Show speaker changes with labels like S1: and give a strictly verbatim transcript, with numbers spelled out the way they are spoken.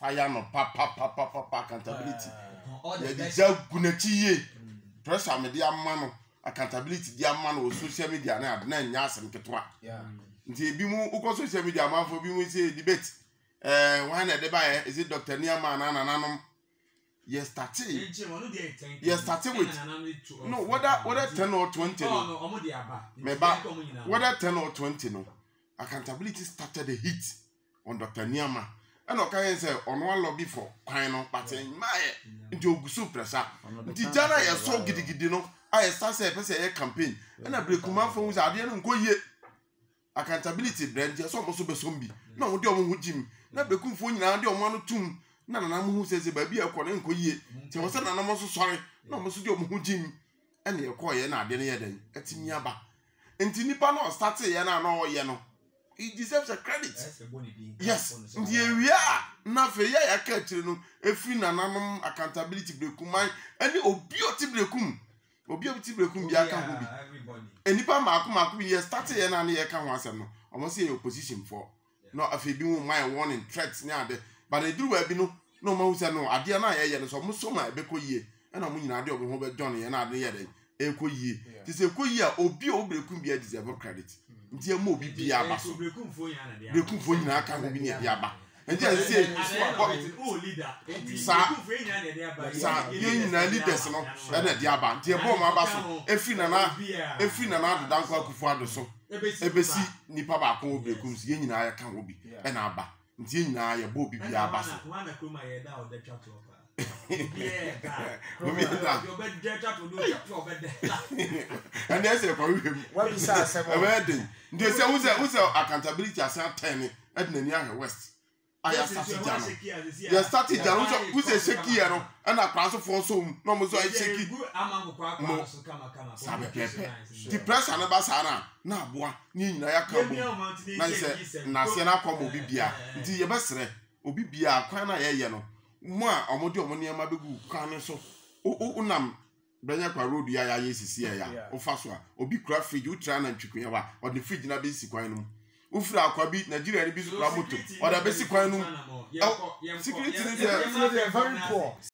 S1: fire no pa pa pa pa pa accountability ye di jagu na chiye pressure me dia ma no accountability dia ma no social media na na nya asem ketwa nti bi mu uko social media ma fo bi mu say debate eh one na de ba is it Doctor Niama na na nanom yes started yes started with no whether whether ten or twenty no me ba whether ten or twenty no accountability started the hit on Doctor Niama and okay say ono a lobby for kwan no but my nti ogusu pressure nti jana ye so gidigidi no I start say person e campaign and abrekuma fo use ade no nkoye accountability brand je so mo so besombi na wo de omo hu jim na bekumfo nyina de omo no tum na nana mo hu sese ba bia ekọ ne nkoye ti wo se nana mo so sori na mo so de omo hu jim ene ye kọ ye na ade ne ye den atimi aba enti nipa no start ye na na o ye no he deserves a credit. Yes, the area na fe ya ya ka tire no efi nananom accountability brekum any obioti brekum obioti brekum bia ka ho bi enipa maako maako bi ye start ye na na ye ka ho asem no omo say opposition for no afi bi mu my warning threats ni ade but they do we bi no no ma hu say no ade na ye ye no so mo so ma be ko yie e na mo nyina ade obo ho be John ye na ade ye de e ko yie ti se ko yie a obi o brekum bia deserve credit nti e mo obi bia ba so brekumfo nyina de brekumfo nyina aka ho bi ni bia ba nti e say o leader brekumfo nyina de de aba sa ye nyina leaders no e na de aba nti e bo ma ba so efi na na efi na na da nkwa kufu ado so ebesi nipa ba ko brekum so ye nyina ya ka ho bi e na aba nti ye nyina ya bo obi bia ba so na kroma ye da o de twa to ba yeah that you bet data to do your bed and there's a problem what is that wedding they say who's who's accountability as ten at Nania West I started jano you started jano who's a shaky no and a class for so no mo so shaky no sabe pepe the press and basana na boa ni nyina ya ka bo na say na se na kom obi bia nti ye besere obi bia kwan na ye ye no mo a omodi omoni ma begu kan so o unam benya kwa road ya ya yesisi ya o fa so a obi kura fridge u tra na ntwikunya wa o de fridge na be si kwan no u fira akwa bi Nigeria ni bi so kura moto o da be si kwan no security is very poor.